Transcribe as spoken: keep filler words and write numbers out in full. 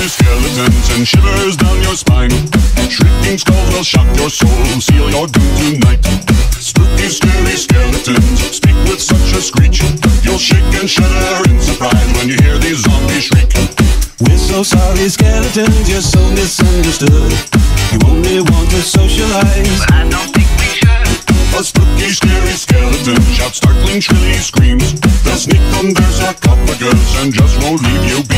scary skeletons and shivers down your spine. Shrieking skulls will shock your soul, seal your doom tonight. Spooky, scary skeletons speak with such a screech. You'll shake and shudder in surprise when you hear these zombies shriek. We're so sorry, skeletons, you're so misunderstood. You only want to socialize, but I don't think we should. A spooky, scary skeleton shouts startling, shrilly screams. They'll sneak under sarcophagus and just won't leave you be.